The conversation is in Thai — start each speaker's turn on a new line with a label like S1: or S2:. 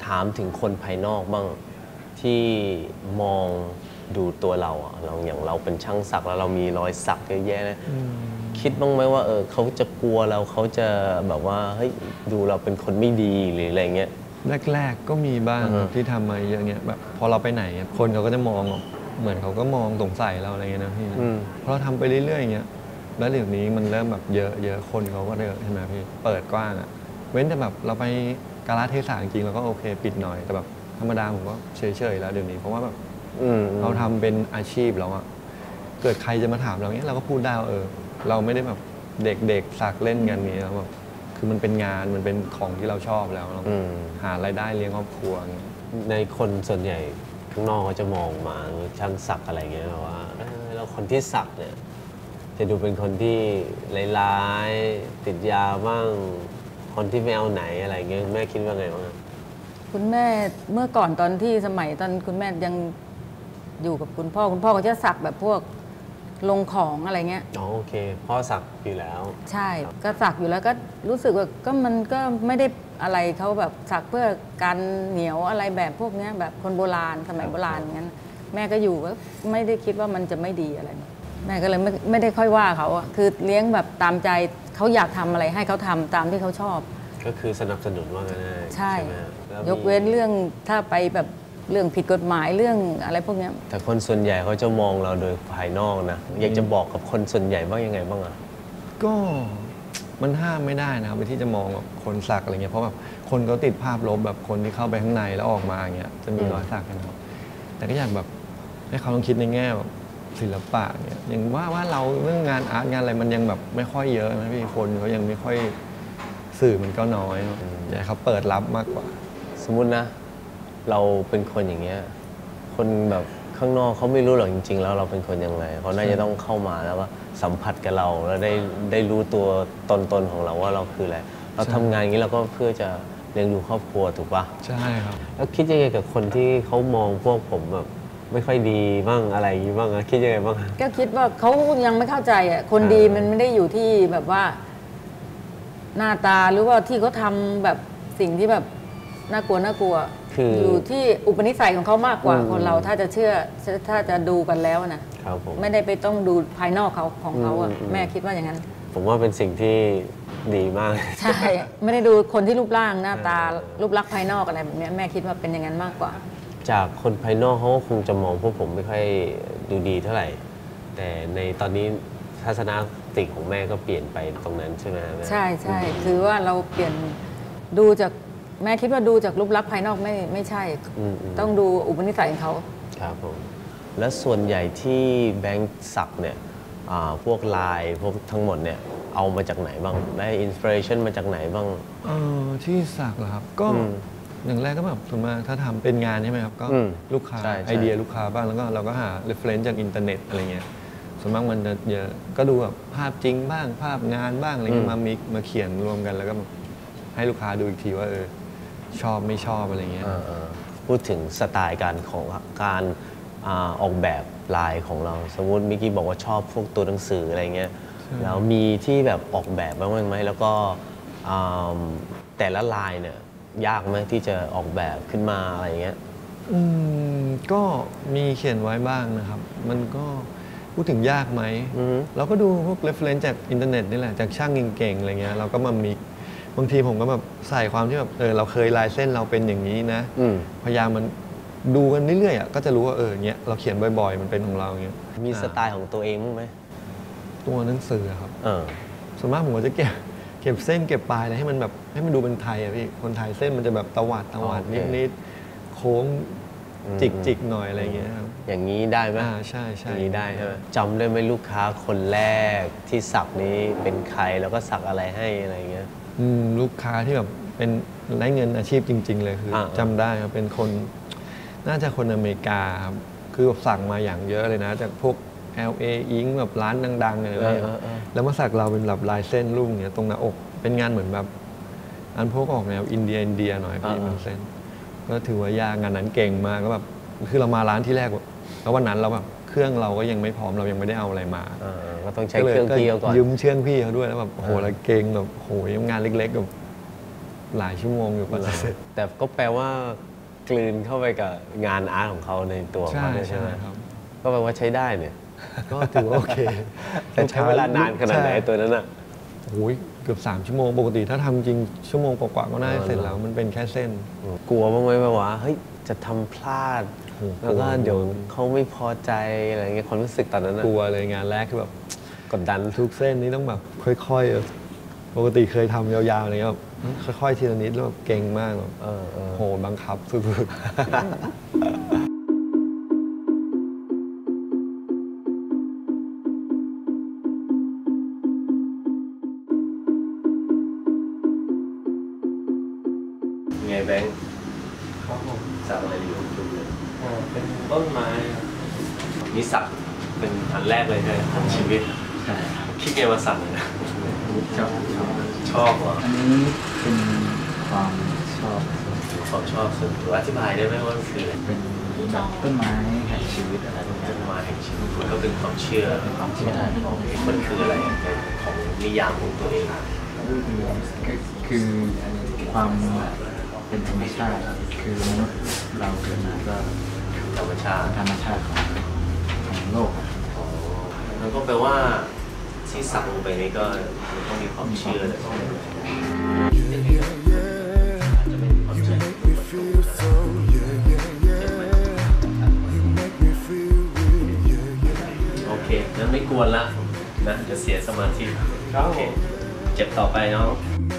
S1: ามถึงคนภายนอกบ้างที่มองดูตัวเราอะเราอย่างเราเป็นช่างสักแล้วเรามีรอยสักเยอะแยะนะคิดบ้างไหมว่าเขาจะกลัวเราเขาจะแบบว่าเฮ้ยดูเราเป็นคนไม่ดีหรืออะไรเงี้ย
S2: แรกๆก็มีบ้างที่ทำมาเยอะเงี้ยแบบพอเราไปไหนคนเขาก็จะมองเหมือนเขาก็มองสงสัยเราอะไรเงี้ยนะพี่เพราะเราทำไปเรื่อยๆอย่างเงี้ยแล้วเดี๋ยวนี้มันเริ่มแบบเยอะคนเขาก็เยอะใช่ไหมพี่เปิดกว้างอะเว้นแต่แบบเราไปกาลเทศะจริงๆเราก็โอเคปิดหน่อยแต่แบบธรรมดาผมก็เฉยๆแล้วเดี๋ยวนี้เพราะว่าแบบเราทำเป็นอาชีพแล้วอะเกิดใครจะมาถามเราเนี้ยเราก็พูดได้ว่าเราไม่ได้แบบเด็กๆสักเล่นกันนี้แล้วแบบคือมันเป็นงานมันเป็นของที่เราชอบแล้วเราหารายได้เลี้ยงครอบครัว
S1: ในคนส่วนใหญ่ข้างนอกเขาจะมองมาช่างสักอะไรเงี้ยว่าแล้วคนที่สักเนี่ยจะดูเป็นคนที่ร้ายๆติดยาบ้างคนที่ไม่เอาไหนอะไรเงี้ยแม่คิดว่าไงบ้าง
S3: คุณแม่เมื่อก่อนตอนที่สมัยตอนคุณแม่ยังอยู่กับคุณพ่อก็จะสักแบบพวกลงของอะไรเงี้ย
S1: อ๋อโอเคพ่อสักอยู่แล้ว
S3: ใช่ก็สักอยู่แล้วก็รู้สึกว่าก็มันก็ไม่ได้อะไรเขาแบบสักเพื่อการเหนียวอะไรแบบพวกนี้แบบคนโบราณสมัยโบราณอย่างนั้นแม่ก็อยู่ก็ไม่ได้คิดว่ามันจะไม่ดีอะไรแม่ก็เลยไม่ได้ค่อยว่าเขาคือเลี้ยงแบบตามใจเขาอยากทำอะไรให้เขาทำตามที่เขาชอบ
S1: ก็คือสนับสนุนว่างั้น
S3: ใช่ยกเว้นเรื่องถ้าไปแบบเรื่องผิดกฎหมายเรื่องอะไรพวกนี้
S1: แต่คนส่วนใหญ่เขาจะมองเราโดยภายนอกนะอยากจะบอกกับคนส่วนใหญ่ว่ายังไงบ้างอะ
S2: ก็มันห้ามไม่ได้นะครับที่จะมองแบบคนสักอะไรเงี้ยเพราะแบบคนเขาติดภาพลบแบบคนที่เข้าไปข้างในแล้วออกมาอย่างเงี้ยจะมีรอยสักกันแต่ก็อยากแบบให้เขาลองคิดในแง่แบบศิลปะเนี่ยอย่างว่าเราเรื่องงานอาร์ตงานอะไรมันยังแบบไม่ค่อยเยอะนะพี่คนเขายังไม่ค่อยสื่อมันก็น้อยอยากให้เขาเปิดรับมากกว่า
S1: สมมุตินะเราเป็นคนอย่างเงี้ยคนแบบข้างนอกเขาไม่รู้หรอกจริงๆแล้วเราเป็นคนยังไงเขาน่าจะต้องเข้ามาแล้วว่าสัมผัสกับเราแล้วได้รู้ตัวตนของเราว่าเราคืออะไรเราทำงานอย่างนี้เราก็เพื่อจะเลี้ยงดูครอบครัวถูกปะ
S2: ใช่ครับ
S1: แล้วคิดยังไงกับคนที่เขามองพวกผมแบบไม่ค่อยดีบ้างอะไรอย่างนี้บ้างคิดยังไงบ้าง
S3: ก็คิดว่าเขายังไม่เข้าใจคนดีมันไม่ได้อยู่ที่แบบว่าหน้าตาหรือว่าที่เขาทำแบบสิ่งที่แบบน่ากลัวอยู่ที่อุปนิสัยของเขามากกว่าคนเราถ้าจะเชื่อถ้าจะดูกันแล้วนะไม่ได้ไปต้องดูภายนอกเขาของเขาแม่คิดว่าอย่างนั้น
S1: ผมว่าเป็นสิ่งที่ดีมาก
S3: ใช่ไม่ได้ดูคนที่รูปร่างหน้าตารูปลักษณ์ภายนอกอะไรแบบนี้แม่คิดว่าเป็นอย่างนั้นมากกว่า
S1: จากคนภายนอกเขาคงจะมองพวกผมไม่ค่อยดูดีเท่าไหร่แต่ในตอนนี้ทัศนคติของแม่ก็เปลี่ยนไปตรงนั้นใช่ไหม
S3: ใช่คือว่าเราเปลี่ยนดูจากแม่คิดว่าดูจากรูปลักษณ์ภายนอกไม่ใช่ต้องดูอุปนิสัยของเขา
S1: ครับผมและส่วนใหญ่ที่แบงค์สักเนี่ยพวกลายพวกทั้งหมดเนี่ยเอามาจากไหนบ้างได้อินสปิเรชันมาจากไหนบ้าง
S2: ที่สักเหรอครับก็อย่างแรกก็แบบส่วนมากถ้าทำเป็นงานใช่ไหมครับก็ลูกค้าไอเดียลูกค้าบ้างแล้วก็เราก็หา reference จากอินเทอร์เน็ตอะไรเงี้ยส่วนมากมันจะเยอะก็ดูแบบภาพจริงบ้างภาพงานบ้างอะไรเงี้ยมาเขียนรวมกันแล้วก็ให้ลูกค้าดูอีกทีว่าชอบไม่ชอบอะไรเงี้ย
S1: พูดถึงสไตล์การออกแบบลายของเราสมมุติมิกกี้บอกว่าชอบพวกตัวหนังสืออะไรเงี้ยแล้วมีที่แบบออกแบบบ้างไหมแล้วก็แต่ละลายเนี่ยยากไหมที่จะออกแบบขึ้นมาอะไรเงี้ย
S2: ก็มีเขียนไว้บ้างนะครับมันก็พูดถึงยากไหมเราก็ดูพวก reference จากอินเทอร์เน็ตนี่แหละจากช่างเก่งๆอะไรเงี้ยเราก็มามิกบางทีผมก็แบบใส่ความที่แบบเราเคยลายเส้นเราเป็นอย่างนี้นะพยายามมันดูกันเรื่อยๆก็จะรู้ว่าเงี้ยเราเขียนบ่อยๆมันเป็นของเราเงี้ย
S1: มีสไตล์ของตัวเองมั้ยไหม
S2: ตัวหนังสือครับส่วนมากผมก็จะเก็บเส้นเก็บปลายอะไรให้มันแบบให้มันดูเป็นไทยอะพี่คนไทยเส้นมันจะแบบตวัดนิดๆโค้งจิกหน่อยอะไรเงี้ยครับ
S1: อย่างนี้ได้ไหม
S2: ใช่
S1: อย่างนี้ได้ใช่ไหมจำได้ไหมลูกค้าคนแรกที่สักนี้เป็นใครแล้วก็สักอะไรให้อะไรเงี้ย
S2: ลูกค้าที่แบบเป็นได้เงินอาชีพจริงๆเลยคือจำได้ครับเป็นคนน่าจะคนอเมริกาครับคือสั่งมาอย่างเยอะเลยนะจากพวก LA อิงแบบร้านดังๆอะไรแล้วมาสักเราเป็นแบบลายเส้นรูปเนี่ยตรงหน้าอกเป็นงานเหมือนแบบอันพวกออกแนวอินเดียหน่อยพี่มันเส้นก็ถือว่ายากงานนั้นเก่งมากก็แบบคือเรามาร้านที่แรกแล้ววันนั้นเราแบบเครื่องเราก็ยังไม่พร้อมเรายังไม่ได้เอาอะไรมา
S1: ก็ต้องใช้เครื่องพี่เขาก่อน
S2: ยืมเชื่องพี่เขาด้วยแล้วแบบโหเราเก่งแบบโหงานเล็กๆแบบหลายชั่วโมงอยู่กว่าจะเสร็จ
S1: แต่ก็แปลว่ากลืนเข้าไปกับงานอาร์ตของเขาในตัวของ
S2: ใช่
S1: เขาด้วยใช่
S2: ใช่
S1: ไหม
S2: ครับ
S1: ก็แปลว่าใช้ได้เนี่ย
S2: ก็ถือว่าโอเค
S1: แต่ใช้เวลานานขนาดไหน
S2: ใช่
S1: ตัวนั้นอ่ะ
S2: โอ้ยเกือบ3 ชั่วโมงปกติถ้าทำจริงชั่วโมงกว่าๆก็น่าจะเสร็จแล้วมันเป็นแค่เส้น
S1: กลัวบ้างไหมแบบว่าเฮ้ยจะทำพลาด
S2: โอ้โห
S1: แล้วก็เดี๋ยวเขาไม่พอใจอะไรเงี้ยความรู้สึกตอนนั้นอะ
S2: กลัวเลยงานแรกคือแบบ
S1: กดดัน
S2: ทุกเส้นนี้ต้องแบบค่อยๆปกติเคยทำยาวๆอะไรเงี้ยแบบค่อยๆทีละนิดแล้วแบบเก่งมากแบบ โหบังคับสุดๆ
S1: ไงแบงค์ครับผมสักอะไรอยู่ดูเลย
S2: เป็นต้นไม้
S1: นี่สักเป็นอันแรกเลยใช่ไหมของชีวิต
S4: ใช่ครับ
S1: คิดไงมาสักเลยนะ
S4: ชอบ
S1: ชอบเหรอ
S4: อันนี้เป็นความชอบ
S1: ความชอบส่วนตัวอธิบายได้ไหมว่ามันคืออะไร
S4: เป็นแบบต้นไม้แห่งชีวิตอะไรแบบนี้
S1: ต้นไม้แห่งชีวิตมันก็เป็นความเชื่อ
S4: เป็นความเชื่อ
S1: มันคืออะไรของนิยามของตัวเอง
S4: ก็คือความเป็นธรรมชาติ คือมนุษย์เราเกิดมาก็
S1: ธรรมชาติ
S4: ธรรมชาติของโลกอะ
S1: มันก็แปลว่าที่สักลงไปนี่ก็มันต้องมีความเชื่อเลยอาจจะไม่มีความเชื่อ โอเคงั้นไม่กวนละนะจะเสียสมาธิโอเคเจ็บต่อไปเนาะ